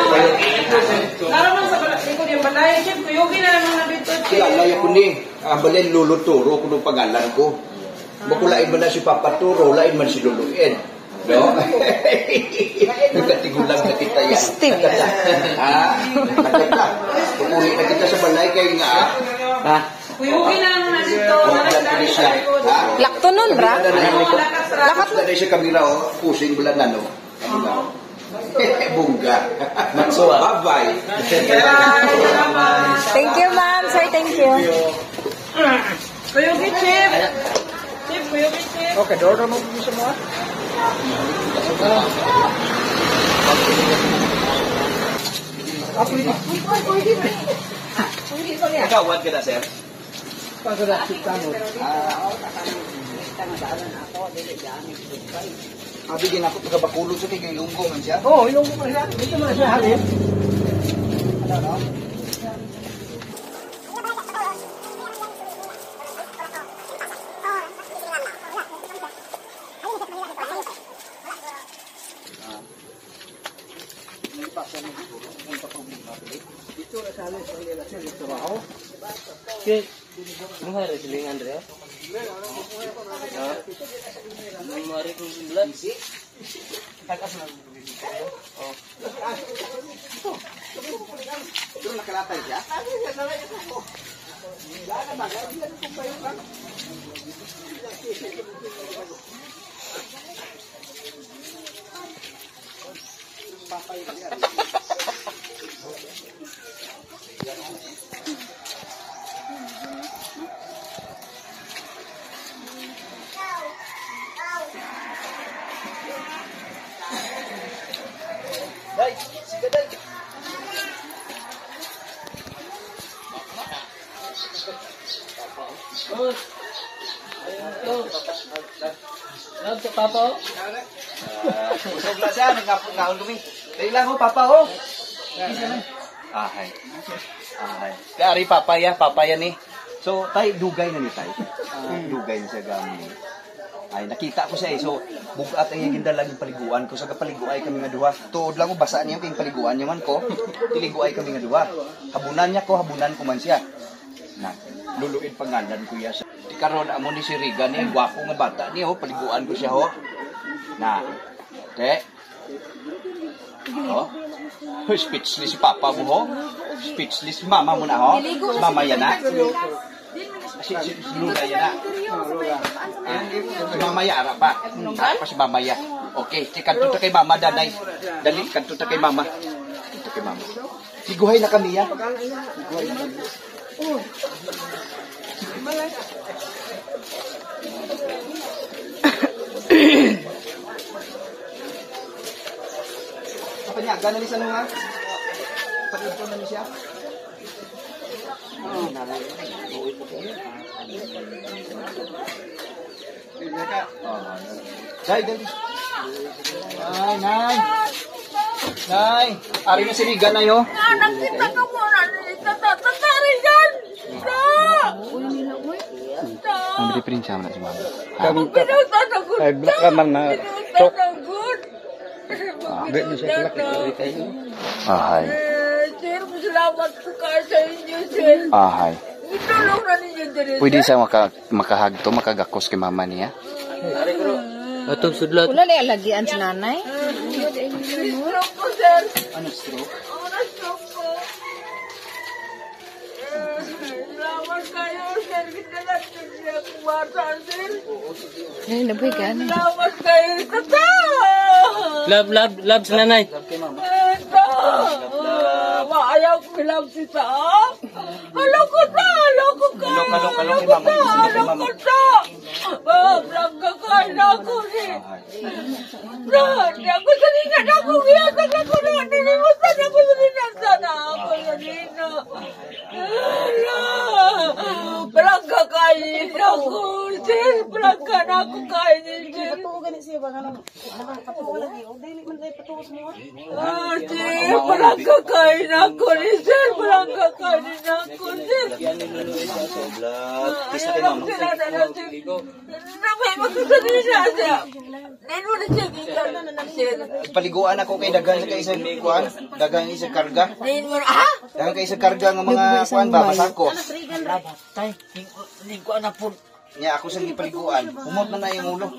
Kilala niya ko ni. Ang balin Lulu Turo, kung nung pangalan ko. Makulain man na si Papa Turo, lain man si Luluin. No? Nagkatigulang na kita yan.
Steve.
Ha? Nakita. Pupuli na kita sa balay kayo nga. Ha?
Kuyugin na lang na dito.
Huwag lang siya. Ha?
Lakto nun, bra.
Lakat mo. Lakat sa kamila, oh. Pusing bulan na, no? Kamila, oh. Bungga. Bye-bye.
Thank you, ma'am. Sir, thank you.
Kuyugin, Chip. Chip, kuyugin, Chip.
Okay, door na mo sa mga. Kawad ka na, sir? Ah, bigyan ako pagkabakulog sa tigay lunggo man siya.
Oo, yung mga dito mo siya halip.
Dito na sa alis ang relasyon dito ako.
Okay. Mahal rin silingan rin. Mari kong sembilan.
Tagas na. Oh. Ito nakalatay siya? Day, sige day.
Oh. Ayun. Love sa papa.
Usog na siya, nagkapon-kaon kami. Dahil lang ho, papa ho. Ahay. Ahay. Kaya ari papaya, papaya ni. So, tay, dugay na ni tay. Ah, dugay na siya gamit. Ay, nakita ko siya eh. So, bugat ang yung gindalang yung paliguan ko. Sa kapaliguay kami nga duha. Tuod lang ko, basaan niya yung paliguan niya man ko. Tiliguay kami nga duha. Habunan niya ko, habunan ko man siya. Na, luluin pangalan ko ya siya. Di karon amo ni si Riga ni, gwapo nga bata ni ho, paliguan ko siya ho. Na, te. Oh. Speechless si papa mo ho. Speechless si mama mo na ho. Si mama yan na. Si, si, si Lula yan na. Ah, si mama yara pa. Ah, pa si mama ya. Okay, si kanto ta kay mama daday. Dali, kanto ta kay mama. Kanto kay mama. Siguhay na kami ya. Siguhay na kami. Oh. Apa niya? Gano'n ni sa nung ha? Pag-ito na niya siya? Oh, nanay. Day, dali. Nay, nay. Nay, ari na si Riga na yo.
Anak kita ka mo na tatarigan. Na!
Ang diferensya mo na si mama.
Kami pinagtatagot.
Ay, black ka man na.
Pinagtatagot.
Ah, di mo siya black.
Ahay. Sir, salamat po kayo sa inyo, sir.
Ahay.
Itulong na ninyo din.
Pwede siya maka, makahagto, makagakos kay mama niya.
Atong sudlat.
Wala na alagian si nanay.
Stroke po, sir.
Ano stroke?
Ano stroke po? Salamat kayo, sir. Kinalatin niya kung bata, sir.
Ay, nabuhay ka na.
Salamat kayo. Tata!
Love, love, love sa nanay.
Ito! Maayaw ko lang si Sa. Halo ko na! Halo ko ka!
Halo, halo, halo kay mama.
Halo ko na! Ah, Blanca ka na ako ni. Brad, ako sa nina na ako. Iyasak ako na. Nilimutan ako sa nina. Sana ako sa nina. Hala! Blanca kain ako. Sir, Blanca na ako kain. Sir. Ah, sir, Blanca kain ako ni Sir. Blanca kain ako. Sir.
Kisa kay mama.
Namay magsasabi siya siya. Nino na siya gikan. Sir.
Paliguan ako kay dagan sa isang kuan, dagan isang karga.
Nino na, ah?
Dagan kay isang karga nga mga kuan ba masako.
Tay, hindi ko anak po.
Nya ako sa gipaliguan, humot na na yung ulo.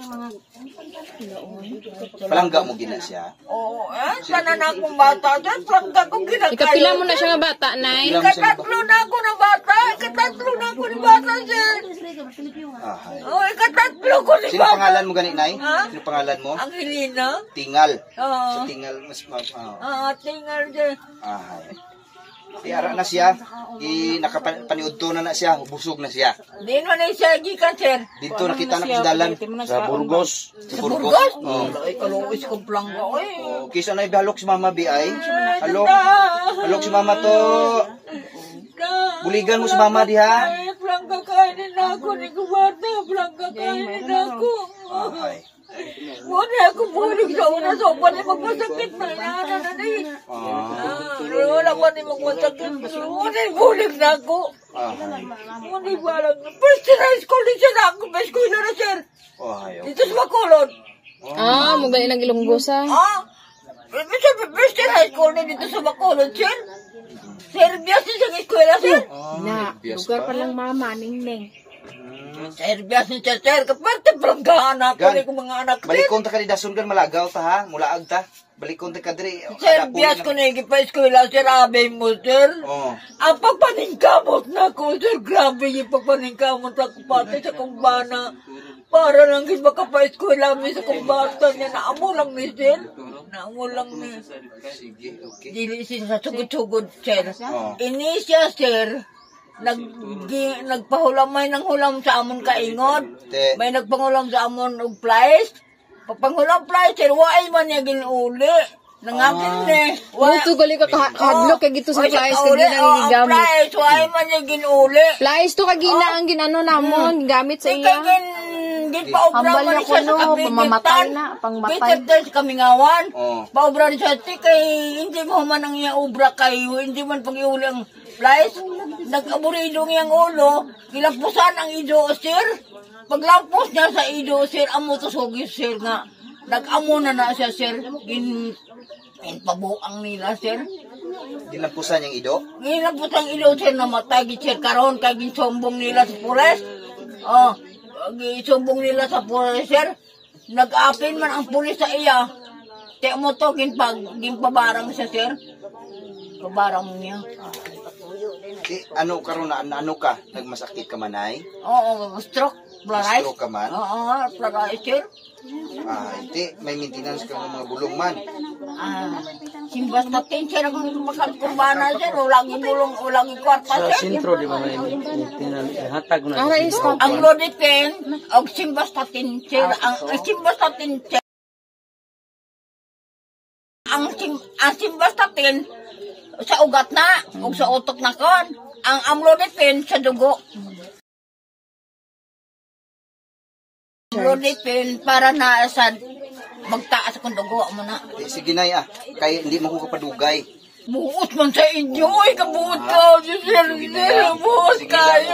Palangga mo gina siya.
Oo, eh, sana na akong bata. Sir, plangga ko ginakayo.
Ikapila mo na siya nga bata, Nay.
Ikatatlo na ako na bata. Ikatatlo na ako ni bata, sir.
Ahay.
Oo, ikatatlo ko ni
Sino
bata.
pangalan mo gani, Nay?
Ha?
Sino pangalan mo?
Angelina.
Tingal.
Oo.
Sa Tingal mas ma oh.
Ah, tingal din.
Ahay. Iara na siya, i nakapaniudto na na siya, busog na siya.
Di na na siya gikan, sir.
Dito nakita na kisdalan sa Burgos. Sa
Burgos?
Oh.
Ay, kaluwis kong plangga. Ay,
Oh, kisa na ibalok si Mama Bi ay. Halok. Halok si Mama to. Buligan mo si Mama diha.
ay, plangga kainin ako ni kumata. Plangga kainin ako.
Ahay.
Muna ako bulig sa una. So, pwede magmasakit na. Inaana na din.
Ah.
Wala pa ni magmasakit. Muna bulig na ako.
Ahay.
Muna balang. First year high school din siya na ako. Best ko na, sir.
Ahay.
Dito sa Bacolod.
Ah, mo gani nang ilunggo sa.
Ah? Ibig sabihin, first year high school na dito sa Bacolod, sir? Serbia siya sa eskwela, sir.
Na, lugar pa lang mama, ningning.
Serbia siya, sir. Kaparte palanggaan ako
Gan.
ni kong mga anak, sir.
Balikon ta ka di dasun gan malagaw ta ha, mulaag ta. Balikon ta ka diri.
Serbia ko na pa eskwela, sir. Abay mo, sir.
Oh.
Ang pagpaningkamot na ko, sir. Grabe yung pagpaningkamot ako pati sa kumbana. Para lang gid makapa-eskwela mi sa kumbata niya. Naamo lang ni, sir. Naamo lang ni.
Sige, okay.
Dili siya sa sugod-sugod, sir.
Oh.
Ini siya, sir. Nag, gi, nagpahulamay ng hulam sa amon kaingon.
Te.
May nagpangulam sa amon og flies. Pagpangulam flies, sir, waay man niya ginuli. Nangakin ni.
Muto gali ka ka- kahadlok kay gito sa flies kay
uli,
gina
oh,
gigamit.
flies, waay man niya ginuli.
Flies to kagina ang ginano namon, gamit sa
Di
iya.
kay gin, gin paobra
Hambal
man
na
siya
kuno,
sa kapigitan.
pamamatay na, pangmatay.
Bitter sa kamingawan.
Oh.
Paobra rin siya, ti kay hindi mo man ang iya obra kayo, hindi man pag-iuli ang flies. Nag-aburido ngayang ulo, gilampusan ang ido, sir. Paglampos niya sa ido, sir, amo to sugis, sir, nga. Nag-amo na na siya, sir. Gin, gin pabuang nila, sir.
Dinampusan yung ido.
Ginapos ang ido, sir, namatay, gin, sir, karon kay ginsumbong nila sa pulis. Oh, ginsumbong nila sa pulis, sir. Nag-apin man ang pulis sa iya. Te mo to, ginpag, ginpabarang siya, sir. Pabarang niya.
Di, ano karon na ano ka? Nagmasakit ka manay?
Oo, stroke, plarais.
Stroke ka man?
Oo, plarais, sir.
Ah, hindi. May maintenance ka ng mga bulong man.
Ah, simbas natin, sir, ang magkakumbana, sir. Walang ibulong, walang ikwarta,
Sa
sir.
sentro di ba may hatag na.
Ara is pa.
Ang Lodipen, og simbas natin, sir. Ang ang simbas natin, sir. Ang, sim, ang simbas natin, sa ugat na, o sa utok na kon. Ang amlodipin sa dugo. Amlodipin para na sa magtaas kung dugo mo na.
Di, sige na ah. Kaya hindi mo ko kapadugay.
Buot man sa inyo, ay kabuot ka. Sir, sir, buot kayo.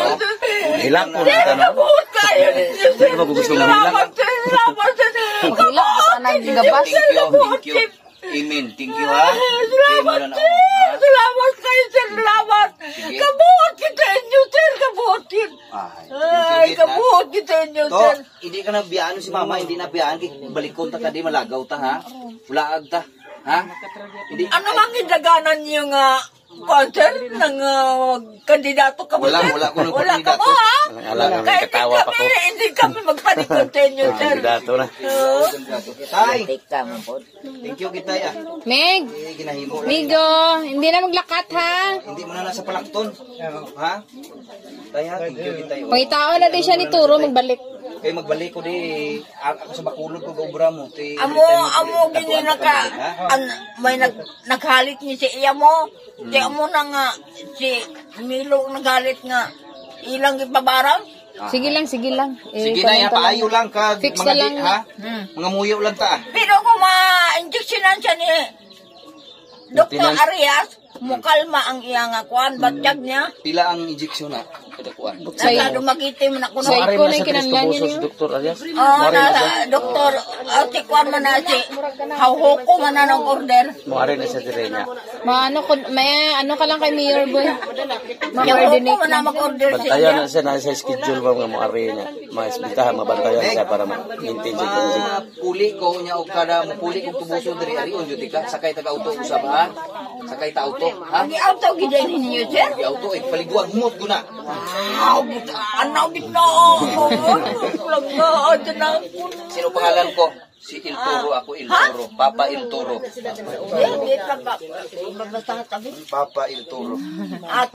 Hilang po
Sir,
na tanong.
kabuot kayo.
Hindi ba gusto mo hilang?
Salamat, sir, salamat, sir.
Paghilak ka pa nang gigabas.
Thank you, thank you. Amen. Thank you ha.
Salamat, sir. Salamat kayo, sir. Salamat. Kabuot kita inyo, sir. Kabuot kita. Ay, kabuot kita inyo,
To,
sir.
hindi ka na biyaan si mama, hindi na biyaan. Balikon ta ka di malagaw ta ha. Walaag ta. Ha? Hindi.
Ano mang idaganan niyo nga, sir, ng ah, kandidato ka mo,
Wala,
sir?
wala ko ng
Wala ka
kandidato.
mo, ha?
Wala nga, may
Kahit hindi
katawa pa
kami,
ko.
hindi kami magpanikot sa inyo, sir.
Kandidato na.
Oo.
Tay. Thank you kitay ah.
Meg,
Eh, ginahimo lang.
Migo, hindi na maglakat ha.
Hindi mo na nasa palakton. Ha? Tay ha, thank you kitay.
Pangitao na di siya ni Turo magbalik.
Kaya magbalik ko di ako sa bakulod ko gobra mo. Ti,
Amo, amo, gini naka, an, may nag, naghalit ni si iya mo. Di amo na nga, si Milo naghalit nga, ilang ipabarang.
Sige lang, sige lang. Eh,
Sige na ya,
paano
paayo lang ka.
Fix
mga
na lang
di-
na.
ha? Mga muyaw lang ta ah.
Pero kung ma-injectionan siya ni Doctor
Maintenance.
Arias, mukalma ang iya nga kuan, batyag niya.
Pila ang injection na. Kadakuan.
Say-
Nasa dumagitim na kuno.
Say-
Ari
ko
na
na
sa
yung kinanglan
Cristo
niya
Busos, Doktor Arias.
Oh, nasa doktor, uh, si kuan man na si hawhoko man na ng order.
Mo ari na sa direnya.
Maano ko, may ano ka lang kay Mayor Boy.
Hawhoko
Ma-coordinate
man na
lang.
mag-order si
Bantayan
iya.
na siya na sa schedule ba nga mo ari niya. Maisbitahan, mabantayan siya para ma-maintain siya kung
Ma puli ko nya og kada mo puli kog tubuso diri ari on jud ka sakay taga auto usab ha. Sakay ta auto ha.
Ang auto giday ninyo, sir.
Di auto eh paliguan humot guna.
Aw, anaw gid na. Lang na adyan na.
Sino pangalan ko? Si Il Toro ako Il Toro. Papa Il Toro.
Hindi pa ba. Babasa tabi.
Papa Il Toro.
At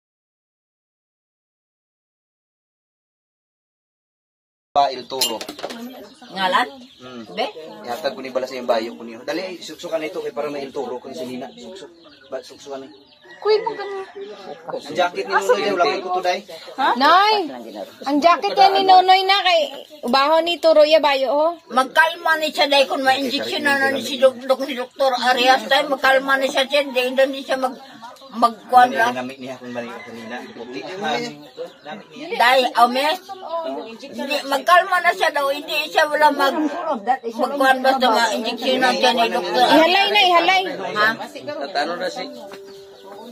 Papa Il Toro.
ngalan?
Hmm.
Be?
Ihatag ko ni bala sa iyong bayo ko niyo. Dali suksukan na ito kay para may Il Toro ko ni Selena. Suksuk. Ba suksukan ni.
Kuy, mo ganun.
Ang jacket ni Nunoy wala ko tuday.
Nay, ang jacket yan ni Nonoy na kay ubahon ni Turo ya bayo oh.
Magkalma ni siya dahil kung ma-injection na na ni si Dok ni Doktor Arias tayo, magkalma ni siya siya, dahil hindi siya mag magkuhan
Ano
lang.
namit niya kung mali kanina. Puti man. Namit niya.
Dahil, ames, hindi, magkalma na siya daw, hindi siya wala mag magkuhan basta ma-injection na siya ni Doktor Arias.
Ihalay na, ihalay.
Ha?
Tatano na si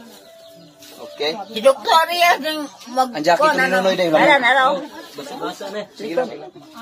Okay?
Si Doktor Arias ng mag...
Ang jacket
kuwan,
ni
ano?
Nunoy dahil.
Aran, araw.
Basa-basa na.
Sige lang.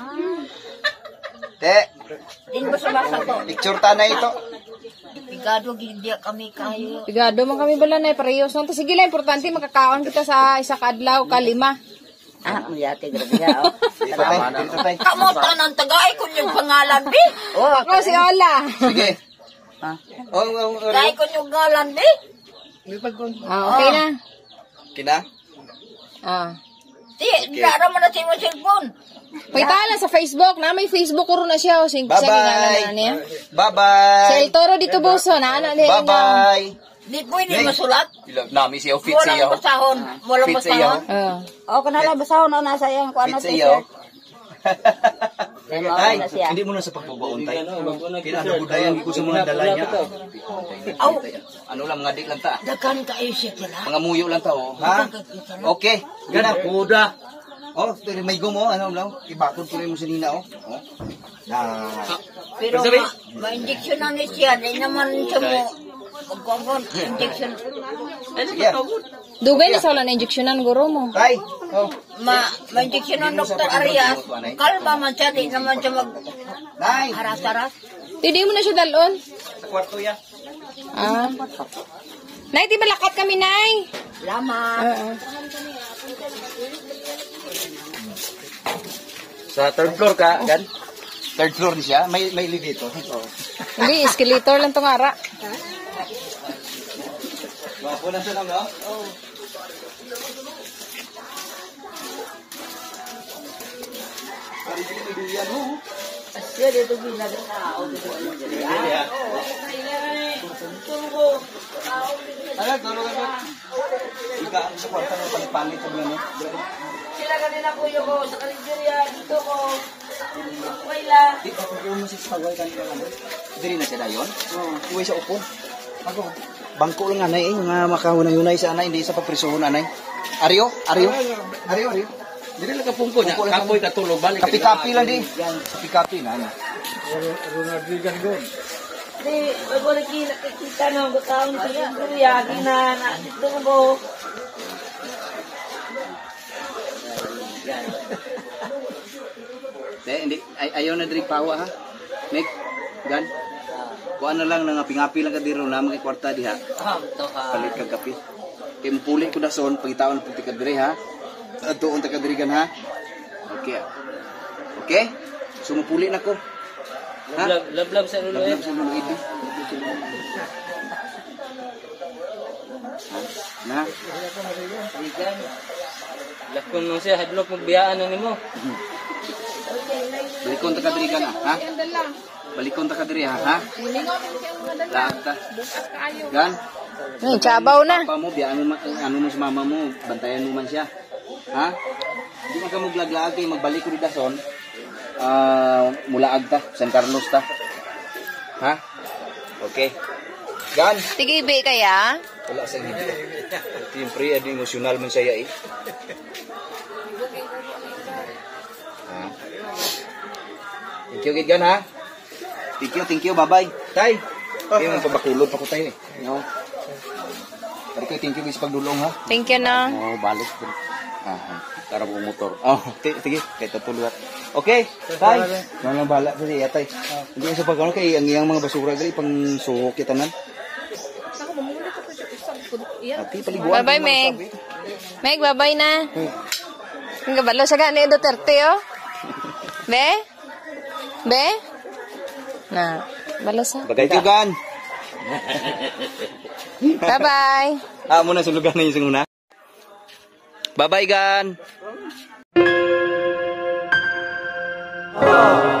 Te,
Din basa-basa to.
picture ta na ito.
Pigado, hindi kami kayo.
Pigado man kami bala na parehas nang to. Sige lang, importante makakaon kita sa isa ka adlaw ka lima.
Ah, muyate, grabe ka, oh.
Dito tay, dito tay.
Kamusta ng tagay ko yung pangalan, bi? Oh,
Ako si Ola.
Sige. Oh, oh, oh.
tagay ko yung pangalan, bi?
Ah, okay na.
Kina?
Ah.
Di, dara mo na sa imo cellphone.
Pagtala sa Facebook, na may Facebook ko rin na siya. O, sing siya ginala na niya. Si
Bye-bye.
El Toro dito buso, na anak din niya.
Bye-bye.
Di pwede masulat.
Nami siya, fit
Walang
siya.
basahon. Walang
Fit siya.
basahon.
Oh.
Oh, kanala basahon na nasa iyang kuan
Fit
na
siya. Tay,
na siya.
hindi mo na sa pagbabaon, tay. Kinanabudayan ko sa mga dala niya.
Aw,
Ano lang, mga dik lang ta.
dagan ka iyo siya tila.
Mga muyo lang ta, oh. Ha? Okay. Gana.
Kuda.
Oh, pero may gumo, ano lang. Ibatod ko rin mo sa nina, oh. Oh. Na.
Pero ma, ma-injection na ni siya. Di naman siya mo. Magkongkong, injection.
Sige.
Dugay na sa wala na injeksyonan guro mo.
Tay. Oh.
Ma, ma-injection ng Doktor Arias. Kalma man siya. Di naman siya mag
Nay.
haras-haras.
Hindi mo na siya dalon.
Sa kwarto ya.
Ah. Nay, di malakat kami, Nay.
Salamat.
Oo.
Sa third floor ka, gan? Third floor ni siya. May may elevator. Oh.
Hindi, escalator lang tong ara.
Wapo na siya lang, no? Oh.
Siya dito ginagawa na ako.
Ano, tulungan mo. Ika, sa kwarto ng pangpangit ko lang, no?
Sila kanina po yung ko. Sa kaligderya, dito ko. Wala.
Di, ako ko mo sa pagway kanina lang. Diri na siya dayon? Oo. Uwi sa upo. Ako. Bangko lang anay eh. Nga makahunay hunay sa anay. Hindi sa paprisuhon anay. Aryo? Aryo? Aryo, Aryo?
Dili lang kapungko niya. Kapoy katulog balik.
Kapi-kapi lang di. Kapi-kapi na. Ano?
Di, bago lagi nakikita ng gutawang sa kaligderya, gina na dito ko.
De, hindi. Ay, ayaw na diri pawa ha. Meg, gan. Kuan na lang nga pingapi lang ka diri na mga kwarta diha.
Ah, to ka.
Palit kag kapi. Kay mupuli ko dason pangitawon puti ka diri ha. Atuon ta ka diri gan ha. Okay. Okay? Sumupuli na ko. Ha?
Lab-lab sa ulo eh.
Lablab sa lulo ito. Na?
Lakon mo siya. Hadlok magbiyaan na nimo.
Balikon ta ka diri gan ha. Balikon ta ka diri ha. Ha? Lahat ta. Gan?
Ay, chabaw na.
Papa mo, biyaan mo, ma- ano mo sa mama mo, bantayan mo man siya. Ha? Hindi man ka maglaglaag kayo, magbalik ko rin dason. Ah, mulaag ta, San Carlos ta. Ha? Okay. Gan?
Tigibi kaya?
Wala sa hindi. Siyempre, ano emosyonal man siya eh. Ha? Thank you, Gid Gan ha? Thank you, thank you, bye-bye. Tay! Kaya mo pabakulod pa ko tayo eh. No? Balik kayo, thank you guys pagdulong ha.
Thank you na.
Oh, balik. Ah, ah. Tara mo motor. Oh, ti- sige, kay tatulot. Okay, tay. Wala bala sa iya tay. Hindi sa pagkano kay ang iyang mga basura gali pang suhok kita nan. Ati paliguan.
Bye-bye, Meg. Meg, bye-bye na. Ang gabalo sa gani Duterte, oh. Be? Be? Na, balo sa.
Bagay ka gan.
Bye-bye.
Ah, muna sulugan na yung singuna. Bye-bye gan.